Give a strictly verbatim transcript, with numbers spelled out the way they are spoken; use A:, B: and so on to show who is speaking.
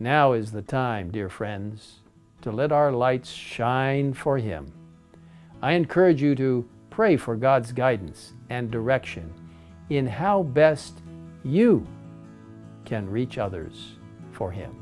A: Now is the time, dear friends, to let our lights shine for Him. I encourage you to pray for God's guidance and direction in how best you can reach others for Him.